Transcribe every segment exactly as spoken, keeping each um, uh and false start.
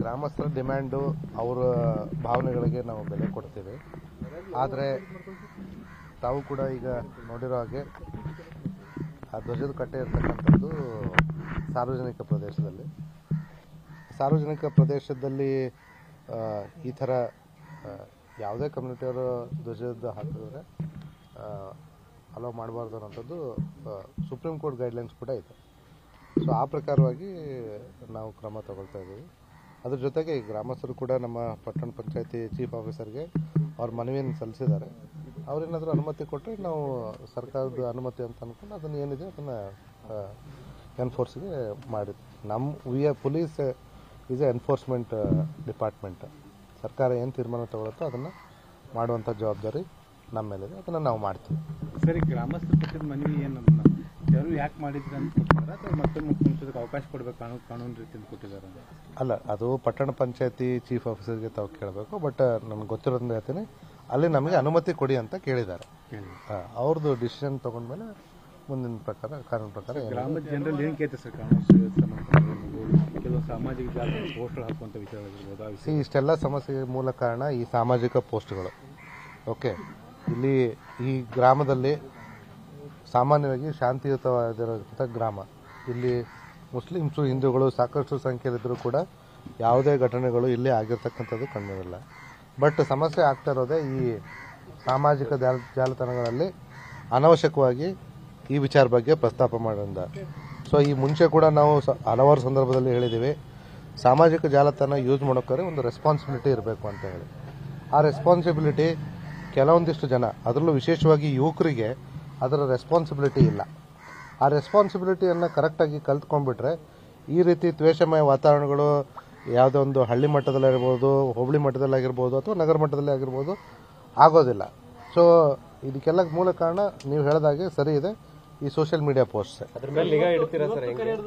ಗ್ರಾಮಸ್ಥರ ಡಿಮ್ಯಾಂಡು ಅವರ ಭಾವನೆಗಳಿಗೆ ನಾವು ಬೆಲೆ ಕೊಡ್ತೀವಿ. ಆದರೆ ತಾವು ಕೂಡ ಈಗ ನೋಡಿರೋ ಹಾಗೆ ಆ ಧ್ವಜದ ಕಟ್ಟೆ ಇರ್ತಕ್ಕಂಥದ್ದು ಸಾರ್ವಜನಿಕ ಪ್ರದೇಶದಲ್ಲಿ ಸಾರ್ವಜನಿಕ ಪ್ರದೇಶದಲ್ಲಿ ಈ ಥರ ಯಾವುದೇ ಕಮ್ಯುನಿಟಿಯವರು ಧ್ವಜದ ಹಾಕಿದ್ರೆ ಅಲೋ ಮಾಡಬಾರ್ದು ಅನ್ನೋಂಥದ್ದು ಸುಪ್ರೀಂ ಕೋರ್ಟ್ ಗೈಡ್ಲೈನ್ಸ್ ಕೂಡ ಇದೆ. ಸೊ ಆ ಪ್ರಕಾರವಾಗಿ ನಾವು ಕ್ರಮ ತಗೊಳ್ತಾ ಇದ್ದೀವಿ. ಅದ್ರ ಜೊತೆಗೆ ಈ ಗ್ರಾಮಸ್ಥರು ಕೂಡ ನಮ್ಮ ಪಟ್ಟಣ ಪಂಚಾಯತಿ ಚೀಫ್ ಆಫೀಸರ್ಗೆ ಅವ್ರ ಮನವಿಯನ್ನು ಸಲ್ಲಿಸಿದ್ದಾರೆ. ಅವ್ರೇನಾದರೂ ಅನುಮತಿ ಕೊಟ್ಟರೆ ನಾವು ಸರ್ಕಾರದ ಅನುಮತಿ ಅಂತ ಅಂದ್ಕೊಂಡು ಅದನ್ನು ಏನಿದೆ ಅದನ್ನು ಎನ್ಫೋರ್ಸ್ಗೆ ಮಾಡಿದ್ವಿ. ನಮ್ಮ we are police is a enforcement department. ಸರ್ಕಾರ ಏನು ತೀರ್ಮಾನ ತಗೊಳುತ್ತೋ ಅದನ್ನು ಮಾಡುವಂಥ ಜವಾಬ್ದಾರಿ ನಮ್ಮ ಮೇಲಿದೆ. ಅದನ್ನು ನಾವು ಮಾಡ್ತೀವಿ. ಸರಿ, ಗ್ರಾಮಸ್ಥರ ಪಟ್ಟದ ಮನವಿ ಏನು ಯಾರು ಯಾಕೆ ಮಾಡಿದ್ರು ಅಂತ ಕೊಟ್ಟಿದ್ದಾರೆ ಅಥವಾ ಮತ್ತೊಮ್ಮೆ ಮುಖ್ಯಮಂತ್ರಿಗೆ ಅವಕಾಶ ಕೊಡಬೇಕು ಕಾನೂನು ಕಾನೂನು ರೀತಿಯಿಂದ ಕೊಟ್ಟಿದ್ದಾರೆ? ಅಲ್ಲ, ಅದು ಪಟ್ಟಣ ಪಂಚಾಯತಿ ಚೀಫ್ ಆಫೀಸರ್ಗೆ ತಾವು ಕೇಳಬೇಕು. ಬಟ್ ನನಗೆ ಗೊತ್ತಿರೋದನ್ನ ಹೇಳ್ತೀನಿ, ಅಲ್ಲಿ ನಮಗೆ ಅನುಮತಿ ಕೊಡಿ ಅಂತ ಕೇಳಿದ್ದಾರೆ. ಅವ್ರದ್ದು ಡಿಸಿಷನ್ ತಗೊಂಡ್ಮೇಲೆ ಮುಂದಿನ ಪ್ರಕಾರ ಕಾನೂನು ಪ್ರಕಾರ ಗ್ರಾಮದ ಜನರಲ್ಲಿ ಏನು ಕೇಳ್ತಾರೆ ಸರ್? ಕಾನೂನು ಕೆಲವು ಸಾಮಾಜಿಕ ಜಾಲತಾಣ ಪೋಸ್ಟ್ಗಳು ಹಾಕುವಂಥ ವಿಚಾರಗಳಿರ್ಬೋದು. ಸಿ ಇಷ್ಟೆಲ್ಲ ಸಮಸ್ಯೆಗೆ ಮೂಲ ಕಾರಣ ಈ ಸಾಮಾಜಿಕ ಪೋಸ್ಟ್ಗಳು. ಓಕೆ, ಇಲ್ಲಿ ಈ ಗ್ರಾಮದಲ್ಲಿ ಸಾಮಾನ್ಯವಾಗಿ ಶಾಂತಿಯುತವಾಗಿರೋಂಥ ಗ್ರಾಮ. ಇಲ್ಲಿ ಮುಸ್ಲಿಮ್ಸು ಹಿಂದೂಗಳು ಸಾಕಷ್ಟು ಸಂಖ್ಯೆಯಲ್ಲಿದ್ದರೂ ಕೂಡ ಯಾವುದೇ ಘಟನೆಗಳು ಇಲ್ಲಿ ಆಗಿರ್ತಕ್ಕಂಥದ್ದು ಕಂಡಿರಲ್ಲ. ಬಟ್ ಸಮಸ್ಯೆ ಆಗ್ತಾ ಇರೋದೇ ಈ ಸಾಮಾಜಿಕ ಜಾಲ ಜಾಲತಾಣಗಳಲ್ಲಿ ಅನಾವಶ್ಯಕವಾಗಿ ಈ ವಿಚಾರ ಬಗ್ಗೆ ಪ್ರಸ್ತಾಪ ಮಾಡೋದ್ರಿಂದ. ಸೊ ಈ ಮುಂಚೆ ಕೂಡ ನಾವು ಹಲವಾರು ಸಂದರ್ಭದಲ್ಲಿ ಹೇಳಿದ್ದೀವಿ, ಸಾಮಾಜಿಕ ಜಾಲತಾಣ ಯೂಸ್ ಮಾಡೋಕ್ಕಾದ್ರೆ ಒಂದು ರೆಸ್ಪಾನ್ಸಿಬಿಲಿಟಿ ಇರಬೇಕು ಅಂತ ಹೇಳಿ. ಆ ರೆಸ್ಪಾನ್ಸಿಬಿಲಿಟಿ ಕೆಲವೊಂದಿಷ್ಟು ಜನ, ಅದರಲ್ಲೂ ವಿಶೇಷವಾಗಿ ಯುವಕರಿಗೆ ಅದರ ರೆಸ್ಪಾನ್ಸಿಬಿಲಿಟಿ ಇಲ್ಲ. ಆ ರೆಸ್ಪಾನ್ಸಿಬಿಲಿಟಿಯನ್ನು ಕರೆಕ್ಟಾಗಿ ಕಲ್ತ್ಕೊಂಡ್ಬಿಟ್ರೆ ಈ ರೀತಿ ದ್ವೇಷಮಯ ವಾತಾವರಣಗಳು ಯಾವುದೋ ಒಂದು ಹಳ್ಳಿ ಮಟ್ಟದಲ್ಲಿರ್ಬೋದು, ಹೋಬಳಿ ಮಟ್ಟದಲ್ಲಾಗಿರ್ಬೋದು, ಅಥವಾ ನಗರ ಮಟ್ಟದಲ್ಲೇ ಆಗಿರ್ಬೋದು ಆಗೋದಿಲ್ಲ. ಸೊ ಇದಕ್ಕೆಲ್ಲ ಮೂಲ ಕಾರಣ ನೀವು ಹೇಳಿದಾಗೆ ಸರಿ ಇದೆ, ಈ ಸೋಷಿಯಲ್ ಮೀಡಿಯಾ ಪೋಸ್ಟ್. ಅದ್ರ ಮೇಲೆ ನಿಗಾ ಇಡ್ತೀರಾ ಸರ್?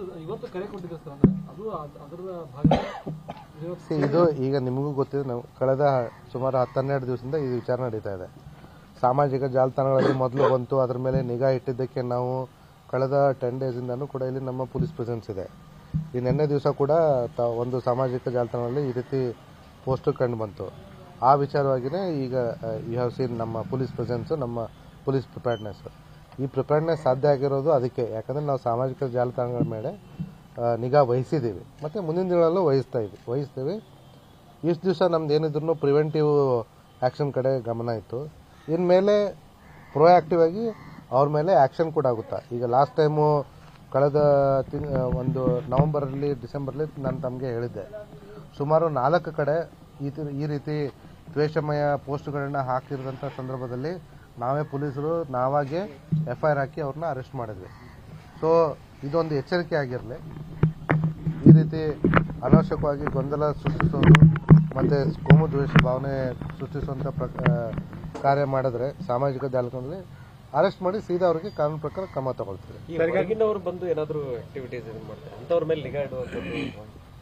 ಇದು ಈಗ ನಿಮಗೂ ಗೊತ್ತಿದೆ, ನಾವು ಕಳೆದ ಸುಮಾರು ಹತ್ತೆರಡು ದಿವಸದಿಂದ ಈ ವಿಚಾರ ನಡೀತಾ ಇದೆ. ಸಾಮಾಜಿಕ ಜಾಲತಾಣಗಳಲ್ಲಿ ಮೊದಲು ಬಂತು, ಅದ್ರ ಮೇಲೆ ನಿಗಾ ಇಟ್ಟಿದ್ದಕ್ಕೆ ನಾವು ಕಳೆದ ಟೆನ್ ಡೇಸಿಂದನೂ ಕೂಡ ಇಲ್ಲಿ ನಮ್ಮ ಪೊಲೀಸ್ ಪ್ರೆಸೆನ್ಸ್ ಇದೆ. ಈ ನಿನ್ನೆ ದಿವಸ ಕೂಡ ಒಂದು ಸಾಮಾಜಿಕ ಜಾಲತಾಣದಲ್ಲಿ ಈ ರೀತಿ ಪೋಸ್ಟ್ ಕಂಡು ಬಂತು. ಆ ವಿಚಾರವಾಗಿಯೇ ಈಗ ಯು ಹ್ಯಾವ್ ಸೀನ್ ನಮ್ಮ ಪೊಲೀಸ್ ಪ್ರೆಸೆನ್ಸ್, ನಮ್ಮ ಪೊಲೀಸ್ ಪ್ರಿಪೇರ್ಡ್ನೆಸ್. ಈ ಪ್ರಿಪೇರ್ಡ್ನೆಸ್ ಸಾಧ್ಯ ಆಗಿರೋದು ಅದಕ್ಕೆ, ಯಾಕಂದರೆ ನಾವು ಸಾಮಾಜಿಕ ಜಾಲತಾಣಗಳ ಮೇಲೆ ನಿಗಾ ವಹಿಸಿದ್ದೀವಿ ಮತ್ತು ಮುಂದಿನ ದಿನಗಳಲ್ಲೂ ವಹಿಸ್ತಾ ಇದ್ದೀವಿ ವಹಿಸ್ತೀವಿ ಇಷ್ಟು ದಿವಸ ನಮ್ದು ಏನಿದ್ರು ಪ್ರಿವೆಂಟಿವ್ ಆ್ಯಕ್ಷನ್ ಕಡೆ ಗಮನ ಇತ್ತು. ಇನ್ಮೇಲೆ ಪ್ರೊಆಕ್ಟಿವ್ ಆಗಿ ಅವ್ರ ಮೇಲೆ ಆ್ಯಕ್ಷನ್ ಕೂಡ ಆಗುತ್ತಾ. ಈಗ ಲಾಸ್ಟ್ ಟೈಮು ಕಳೆದ ತಿಂಗ್ ಒಂದು ನವಂಬರಲ್ಲಿ ಡಿಸೆಂಬರ್ಲಿ ನಾನು ತಮಗೆ ಹೇಳಿದ್ದೆ, ಸುಮಾರು ನಾಲ್ಕು ಕಡೆ ಈ ಈ ರೀತಿ ದ್ವೇಷಮಯ ಪೋಸ್ಟ್ಗಳನ್ನ ಹಾಕಿರೋಂಥ ಸಂದರ್ಭದಲ್ಲಿ ನಾವೇ ಪೊಲೀಸರು ನಾವಾಗೆ ಎಫ್ ಐ ಆರ್ ಹಾಕಿ ಅವ್ರನ್ನ ಅರೆಸ್ಟ್ ಮಾಡಿದ್ವಿ. ಸೊ ಇದೊಂದು ಎಚ್ಚರಿಕೆ ಆಗಿರಲಿ. ಈ ರೀತಿ ಅನಾವಶ್ಯಕವಾಗಿ ಗೊಂದಲ ಸೃಷ್ಟಿಸೋದು ಮತ್ತು ಕೋಮು ದ್ವೇಷ ಭಾವನೆ ಸೃಷ್ಟಿಸುವಂಥ ಪ್ರ ಕಾರ್ಯ ಮಾಡಿದ್ರೆ ಸಾಮಾಜಿಕ ಜಾಲತಾಣದಲ್ಲಿ ಅರೆಸ್ಟ್ ಮಾಡಿ ಸೀದಾ ಅವರಿಗೆ ಕಾನೂನು ಪ್ರಕಾರ ಕ್ರಮ ತಗೊಳ್ತೀವಿ. ಹೊರಗಿನವರು ಬಂದು ಏನಾದರೂ ಆಕ್ಟಿವಿಟೀಸ್ ಮಾಡ್ತಾರೆ ಅಂತವ್ರ ಮೇಲೆ ನಿಗಾ ಇಡುವಂಥದ್ದು.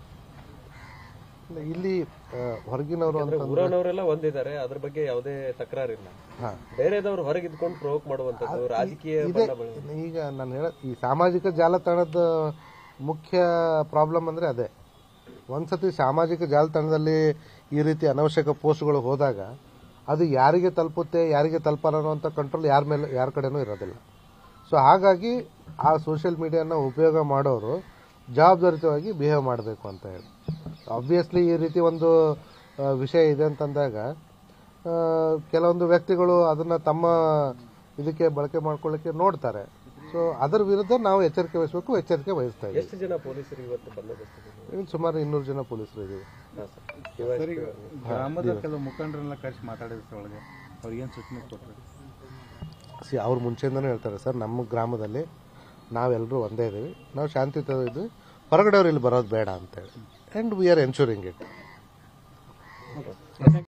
ಇಲ್ಲಿ ಹೊರಗಿನವರು ಅಂತ ಊರನವರೆಲ್ಲ ಒಂದಿದ್ದಾರೆ, ಅದ್ರ ಬಗ್ಗೆ ಯಾವುದೇ ತಕರಾರಿಲ್ಲ. ಬೇರೆದವ್ರು ಹೊರಗೆ ಇದ್ಕೊಂಡು ಪ್ರವೋಕ್ ಮಾಡುವಂಥದ್ದು ರಾಜಕೀಯ. ಈಗ ನಾನು ಹೇಳ ಈ ಸಾಮಾಜಿಕ ಜಾಲತಾಣದ ಮುಖ್ಯ ಪ್ರಾಬ್ಲಮ್ ಅಂದರೆ ಅದೇ. ಒಂದ್ಸತಿ ಸಾಮಾಜಿಕ ಜಾಲತಾಣದಲ್ಲಿ ಈ ರೀತಿ ಅನಾವಶ್ಯಕ ಪೋಸ್ಟ್ಗಳು ಹೋದಾಗ ಅದು ಯಾರಿಗೆ ತಲುಪುತ್ತೆ ಯಾರಿಗೆ ತಲುಪಲ್ಲ ಅನ್ನೋಂಥ ಕಂಟ್ರೋಲ್ ಯಾರ ಮೇಲೆ ಯಾರ ಕಡೆನೂ ಇರೋದಿಲ್ಲ. ಸೊ ಹಾಗಾಗಿ ಆ ಸೋಷಿಯಲ್ ಮೀಡಿಯಾನ ಉಪಯೋಗ ಮಾಡೋರು ಜವಾಬ್ದಾರಿತವಾಗಿ ಬಿಹೇವ್ ಮಾಡಬೇಕು ಅಂತ ಹೇಳಿ. ಆಬ್ವಿಯಸ್ಲಿ ಈ ರೀತಿ ಒಂದು ವಿಷಯ ಇದೆ ಅಂತಂದಾಗ ಕೆಲವೊಂದು ವ್ಯಕ್ತಿಗಳು ಅದನ್ನು ತಮ್ಮ ಇದಕ್ಕೆ ಬಳಕೆ ಮಾಡ್ಕೊಳ್ಳಿಕ್ಕೆ ನೋಡ್ತಾರೆ. ಸೊ ಅದರ ವಿರುದ್ಧ ನಾವು ಎಚ್ಚರಿಕೆ ವಹಿಸಬೇಕು, ಎಚ್ಚರಿಕೆ ವಹಿಸ್ತಾ ಇದ್ದೀವಿ. ಎಷ್ಟು ಜನ ಪೊಲೀಸರು ಇವತ್ತು ಬಂದೋಬಸ್ತ್? ಸುಮಾರು ಇನ್ನೂರು ಜನ ಪೊಲೀಸರು ಇದ್ದೀವಿ. ಗ್ರಾಮದ ಕೆಲವು ಮುಖಂಡರೆಲ್ಲ ಕರೆಸಿ ಮಾತಾಡಿದ್ರೆ ಒಳಗೆ ಅವ್ರಿಗೇನು ಸೂಚನೆ ಕೊಟ್ಟರು? ಸಿ ಅವ್ರು ಮುಂಚೆಯಿಂದನೂ ಹೇಳ್ತಾರೆ, ಸರ್ ನಮ್ಮ ಗ್ರಾಮದಲ್ಲಿ ನಾವೆಲ್ಲರೂ ಒಂದೇ ಇದ್ದೀವಿ, ನಾವು ಶಾಂತಿಯುತ ಇದ್ವಿ, ಹೊರಗಡೆ ಅವ್ರು ಇಲ್ಲಿ ಬರೋದು ಬೇಡ ಅಂತೇಳಿ. And we are ensuring it.